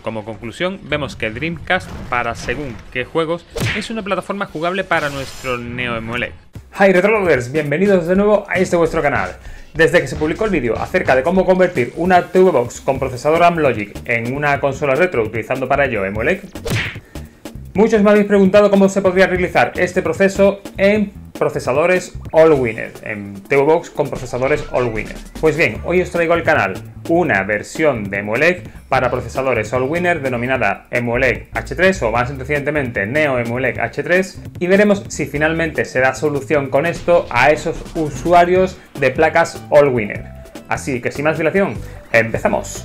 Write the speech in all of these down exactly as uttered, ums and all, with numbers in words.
Como conclusión, vemos que Dreamcast, para según qué juegos, es una plataforma jugable para nuestro Neo Emulec. Hi Retroloaders, bienvenidos de nuevo a este vuestro canal. Desde que se publicó el vídeo acerca de cómo convertir una T V Box con procesador Amlogic en una consola retro utilizando para ello Emulec, muchos me habéis preguntado cómo se podría realizar este proceso en procesadores Allwinner, en T V Box con procesadores Allwinner. Pues bien, hoy os traigo al canal una versión de Emulec para procesadores Allwinner denominada Emulec H tres o más recientemente Neo Emulec H tres, y veremos si finalmente se da solución con esto a esos usuarios de placas Allwinner. Así que sin más dilación, empezamos.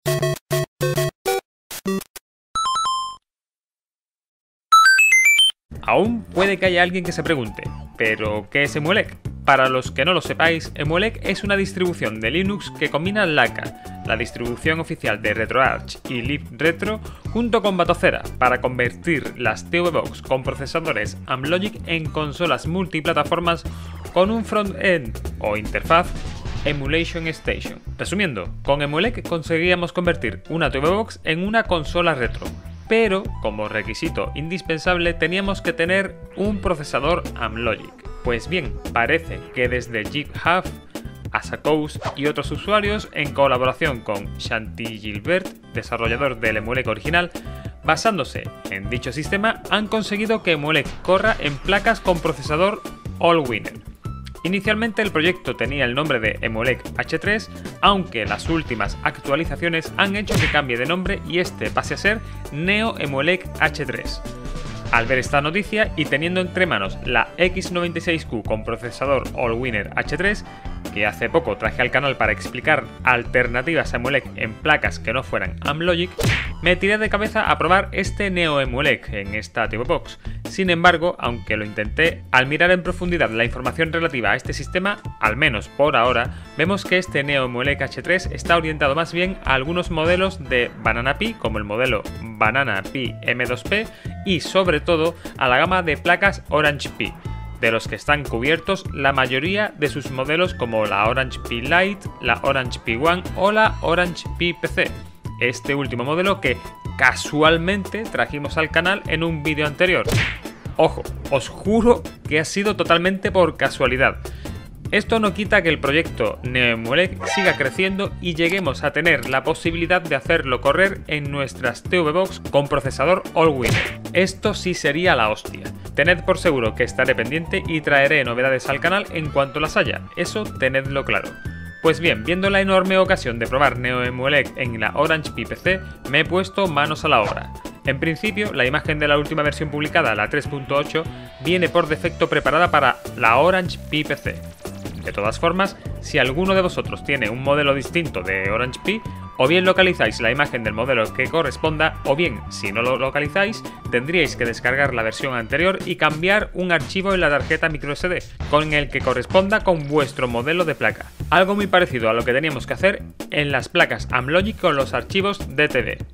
Aún puede que haya alguien que se pregunte, ¿pero qué es Emulec? Para los que no lo sepáis, Emulec es una distribución de Linux que combina Laka, la distribución oficial de RetroArch y libretro, junto con Batocera, para convertir las T V Box con procesadores Amlogic en consolas multiplataformas con un front-end o interfaz Emulation Station. Resumiendo, con Emulec conseguíamos convertir una T V Box en una consola retro, pero como requisito indispensable teníamos que tener un procesador Amlogic. Pues bien, parece que desde GitHub, Asacous y otros usuarios, en colaboración con Chanty Gilbert, desarrollador del Emulec original, basándose en dicho sistema, han conseguido que Emulec corra en placas con procesador Allwinner. Inicialmente el proyecto tenía el nombre de Emulec H tres, aunque las últimas actualizaciones han hecho que cambie de nombre y este pase a ser Neo Emulec H tres. Al ver esta noticia y teniendo entre manos la X noventa y seis Q con procesador Allwinner H tres, que hace poco traje al canal para explicar alternativas a Emulec en placas que no fueran Amlogic, me tiré de cabeza a probar este Neo Emulec en esta T V Box. Sin embargo, aunque lo intenté, al mirar en profundidad la información relativa a este sistema, al menos por ahora, vemos que este Neo Emulec H tres está orientado más bien a algunos modelos de Banana Pi, como el modelo Banana Pi M dos P, y sobre todo a la gama de placas Orange Pi, de los que están cubiertos la mayoría de sus modelos como la Orange Pi Lite, la Orange Pi One o la Orange Pi P C. Este último modelo que casualmente trajimos al canal en un vídeo anterior. Ojo, os juro que ha sido totalmente por casualidad. Esto no quita que el proyecto Neo Emulec siga creciendo y lleguemos a tener la posibilidad de hacerlo correr en nuestras T V Box con procesador Allwinner. Esto sí sería la hostia. Tened por seguro que estaré pendiente y traeré novedades al canal en cuanto las haya, eso tenedlo claro. Pues bien, viendo la enorme ocasión de probar Neo Emulec en la Orange Pi P C, me he puesto manos a la obra. En principio, la imagen de la última versión publicada, la tres punto ocho, viene por defecto preparada para la Orange Pi P C. De todas formas, si alguno de vosotros tiene un modelo distinto de Orange Pi, o bien localizáis la imagen del modelo que corresponda, o bien, si no lo localizáis, tendríais que descargar la versión anterior y cambiar un archivo en la tarjeta microSD, con el que corresponda con vuestro modelo de placa. Algo muy parecido a lo que teníamos que hacer en las placas Amlogic con los archivos D T V.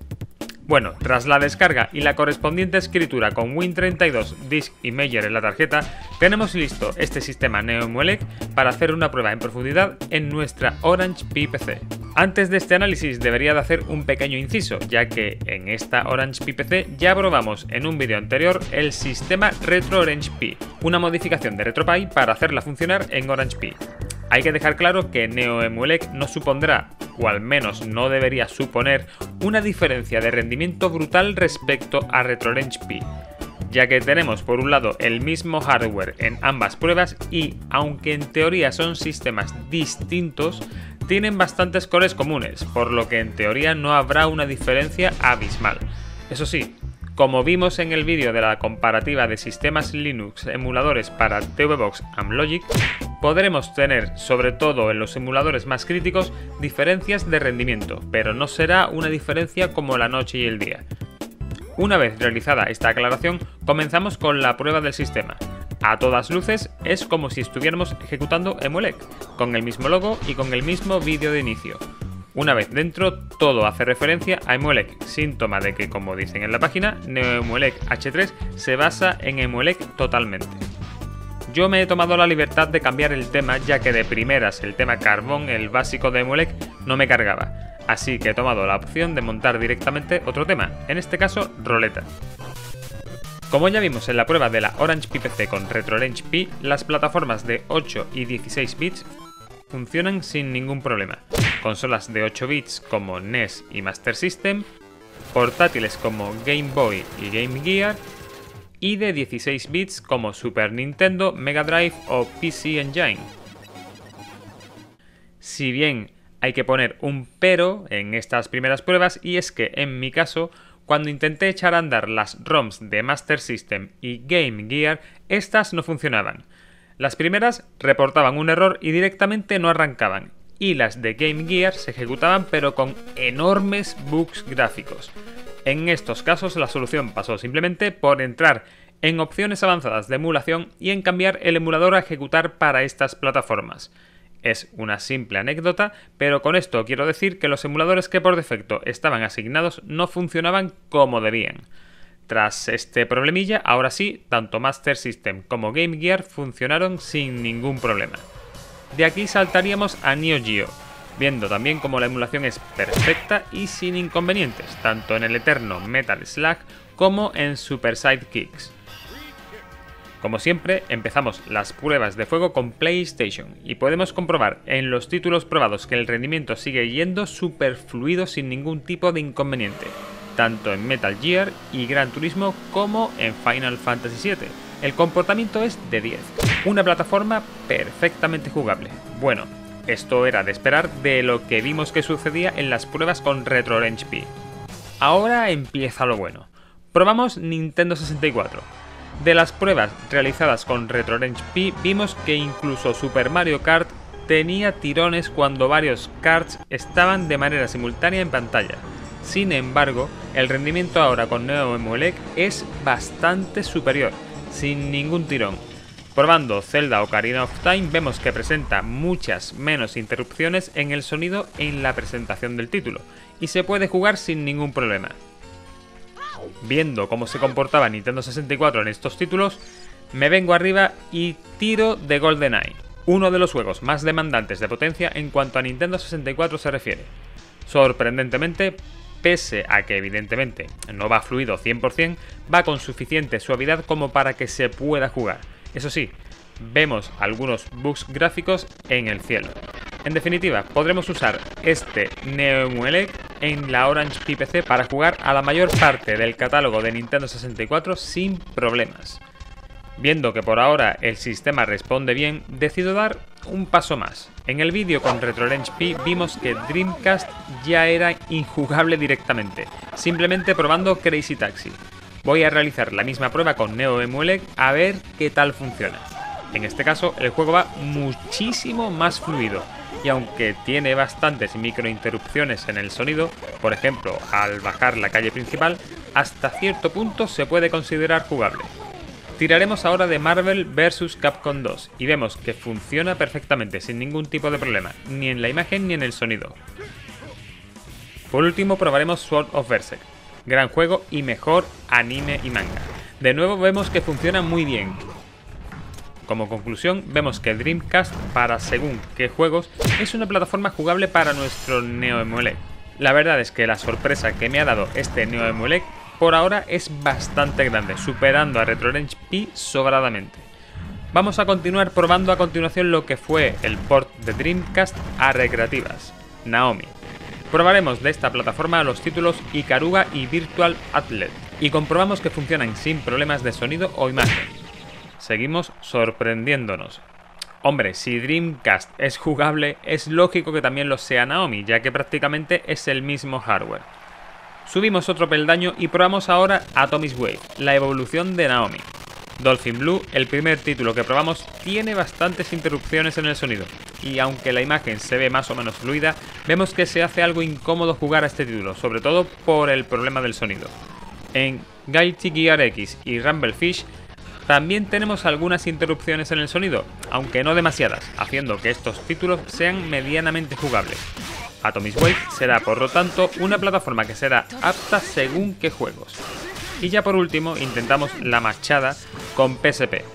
Bueno, tras la descarga y la correspondiente escritura con Win treinta y dos Disk Imager en la tarjeta, tenemos listo este sistema Neo Emulec para hacer una prueba en profundidad en nuestra Orange Pi P C. Antes de este análisis debería de hacer un pequeño inciso, ya que en esta Orange Pi P C ya probamos en un vídeo anterior el sistema Retro Orange Pi, una modificación de RetroPie para hacerla funcionar en Orange Pi. Hay que dejar claro que Neo Emulec no supondrá, o al menos no debería suponer, una diferencia de rendimiento brutal respecto a Retro Orange Pi, ya que tenemos por un lado el mismo hardware en ambas pruebas y, aunque en teoría son sistemas distintos, tienen bastantes cores comunes, por lo que en teoría no habrá una diferencia abismal. Eso sí, como vimos en el vídeo de la comparativa de sistemas Linux emuladores para T V Box Amlogic, podremos tener, sobre todo en los emuladores más críticos, diferencias de rendimiento, pero no será una diferencia como la noche y el día. Una vez realizada esta aclaración, comenzamos con la prueba del sistema. A todas luces es como si estuviéramos ejecutando Emulec, con el mismo logo y con el mismo vídeo de inicio. Una vez dentro, todo hace referencia a Emulec, síntoma de que, como dicen en la página, Neo Emulec H tres se basa en Emulec totalmente. Yo me he tomado la libertad de cambiar el tema, ya que de primeras el tema Carbón, el básico de Emulec, no me cargaba. así que he tomado la opción de montar directamente otro tema, en este caso roleta. Como ya vimos en la prueba de la Orange Pi P C con RetroRange Pi, las plataformas de ocho y dieciséis bits funcionan sin ningún problema. Consolas de ocho bits como N E S y Master System, portátiles como Game Boy y Game Gear, y de dieciséis bits como Super Nintendo, Mega Drive o P C Engine. Si bien hay que poner un pero en estas primeras pruebas, y es que en mi caso, cuando intenté echar a andar las ROMs de Master System y Game Gear, estas no funcionaban. Las primeras reportaban un error y directamente no arrancaban, y las de Game Gear se ejecutaban pero con enormes bugs gráficos. En estos casos la solución pasó simplemente por entrar en opciones avanzadas de emulación y en cambiar el emulador a ejecutar para estas plataformas. Es una simple anécdota, pero con esto quiero decir que los emuladores que por defecto estaban asignados no funcionaban como debían. Tras este problemilla, ahora sí, tanto Master System como Game Gear funcionaron sin ningún problema. De aquí saltaríamos a Neo Geo, viendo también cómo la emulación es perfecta y sin inconvenientes, tanto en el eterno Metal Slug como en Super Sidekicks. Como siempre, empezamos las pruebas de fuego con PlayStation y podemos comprobar en los títulos probados que el rendimiento sigue yendo súper fluido sin ningún tipo de inconveniente, tanto en Metal Gear y Gran Turismo como en Final Fantasy siete. El comportamiento es de diez, una plataforma perfectamente jugable. Bueno, esto era de esperar de lo que vimos que sucedía en las pruebas con RetroRange Pi. Ahora empieza lo bueno. Probamos Nintendo sesenta y cuatro. De las pruebas realizadas con RetroRange Pi vimos que incluso Super Mario Kart tenía tirones cuando varios karts estaban de manera simultánea en pantalla. Sin embargo, el rendimiento ahora con NeoEmuelec es bastante superior, sin ningún tirón. Probando Zelda Ocarina of Time vemos que presenta muchas menos interrupciones en el sonido en la presentación del título, y se puede jugar sin ningún problema. Viendo cómo se comportaba Nintendo sesenta y cuatro en estos títulos, me vengo arriba y tiro de GoldenEye, uno de los juegos más demandantes de potencia en cuanto a Nintendo sesenta y cuatro se refiere. Sorprendentemente, pese a que evidentemente no va fluido cien por cien, va con suficiente suavidad como para que se pueda jugar. Eso sí, vemos algunos bugs gráficos en el cielo. En definitiva, podremos usar este NeoEmuelec en la Orange Pi P C para jugar a la mayor parte del catálogo de Nintendo sesenta y cuatro sin problemas. Viendo que por ahora el sistema responde bien, decido dar un paso más. En el vídeo con RetroRange Pi vimos que Dreamcast ya era injugable directamente, simplemente probando Crazy Taxi. Voy a realizar la misma prueba con NeoEmuelec a ver qué tal funciona. En este caso el juego va muchísimo más fluido, y aunque tiene bastantes microinterrupciones en el sonido, por ejemplo al bajar la calle principal, hasta cierto punto se puede considerar jugable. Tiraremos ahora de Marvel versus. Capcom dos y vemos que funciona perfectamente sin ningún tipo de problema, ni en la imagen ni en el sonido. Por último probaremos Sword of Berserk, gran juego y mejor anime y manga. De nuevo vemos que funciona muy bien. Como conclusión, vemos que Dreamcast, para según qué juegos, es una plataforma jugable para nuestro NeoEmuelec. La verdad es que la sorpresa que me ha dado este NeoEmuelec por ahora es bastante grande, superando a RetroRange Pi sobradamente. Vamos a continuar probando a continuación lo que fue el port de Dreamcast a recreativas, Naomi. Probaremos de esta plataforma los títulos Ikaruga y Virtual Athlete, y comprobamos que funcionan sin problemas de sonido o imagen. Seguimos sorprendiéndonos. Hombre, si Dreamcast es jugable, es lógico que también lo sea Naomi, ya que prácticamente es el mismo hardware. Subimos otro peldaño y probamos ahora Atomic Wave, la evolución de Naomi. Dolphin Blue, el primer título que probamos, tiene bastantes interrupciones en el sonido, y aunque la imagen se ve más o menos fluida, vemos que se hace algo incómodo jugar a este título, sobre todo por el problema del sonido. En Guilty Gear X y Rumblefish también tenemos algunas interrupciones en el sonido, aunque no demasiadas, haciendo que estos títulos sean medianamente jugables. Atomic Wave será por lo tanto una plataforma que será apta según qué juegos. Y ya por último intentamos la machada con P S P.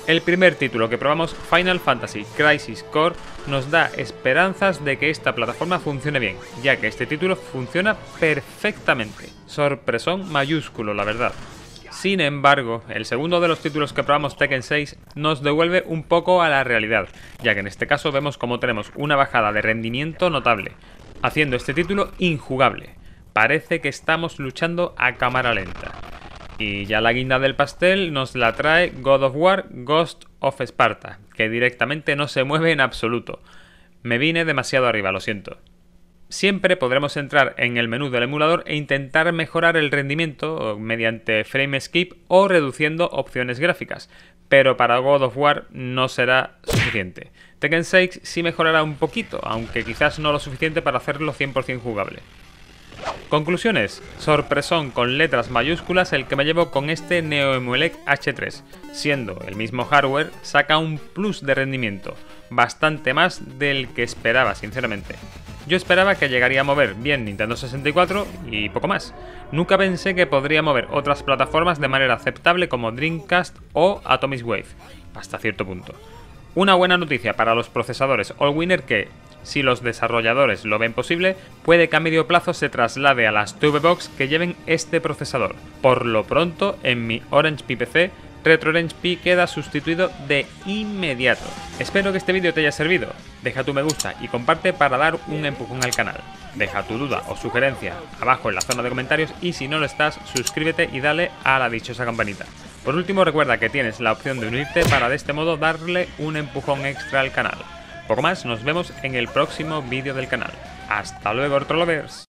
El primer título que probamos, Final Fantasy Crisis Core, nos da esperanzas de que esta plataforma funcione bien, ya que este título funciona perfectamente. Sorpresón mayúsculo, la verdad. Sin embargo, el segundo de los títulos que probamos, Tekken seis, nos devuelve un poco a la realidad, ya que en este caso vemos como tenemos una bajada de rendimiento notable, haciendo este título injugable. Parece que estamos luchando a cámara lenta. Y ya la guinda del pastel nos la trae God of War Ghost of Sparta, que directamente no se mueve en absoluto. Me vine demasiado arriba, lo siento. Siempre podremos entrar en el menú del emulador e intentar mejorar el rendimiento mediante frame skip o reduciendo opciones gráficas, pero para God of War no será suficiente. Tekken seis sí mejorará un poquito, aunque quizás no lo suficiente para hacerlo cien por cien jugable. Conclusiones. Sorpresón con letras mayúsculas el que me llevo con este Neo Emuelec H tres. Siendo el mismo hardware, saca un plus de rendimiento, bastante más del que esperaba sinceramente. Yo esperaba que llegaría a mover bien Nintendo sesenta y cuatro y poco más. Nunca pensé que podría mover otras plataformas de manera aceptable como Dreamcast o Atomic Wave, hasta cierto punto. Una buena noticia para los procesadores Allwinner que, si los desarrolladores lo ven posible, puede que a medio plazo se traslade a las T V Box que lleven este procesador. Por lo pronto, en mi Orange Pi P C, RetroOrange Pi queda sustituido de inmediato. Espero que este vídeo te haya servido. Deja tu me gusta y comparte para dar un empujón al canal. Deja tu duda o sugerencia abajo en la zona de comentarios y si no lo estás, suscríbete y dale a la dichosa campanita. Por último, recuerda que tienes la opción de unirte para de este modo darle un empujón extra al canal. Poco más, nos vemos en el próximo vídeo del canal. Hasta luego, Ortrolovers.